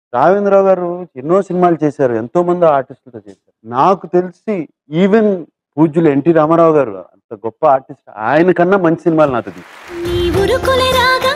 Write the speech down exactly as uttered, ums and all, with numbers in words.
రాఘవేంద్రరావు గారు ఎన్నో సినిమాలు చేశారు, ఎంతో మంది ఆర్టిస్టులతో చేశారు. నాకు తెలిసి ఈవెన్ పూజ్యులు ఎన్టీ రామారావు గారు అంత గొప్ప ఆర్టిస్ట్, ఆయన కన్నా మంచి సినిమాలు నాతో తీశారు.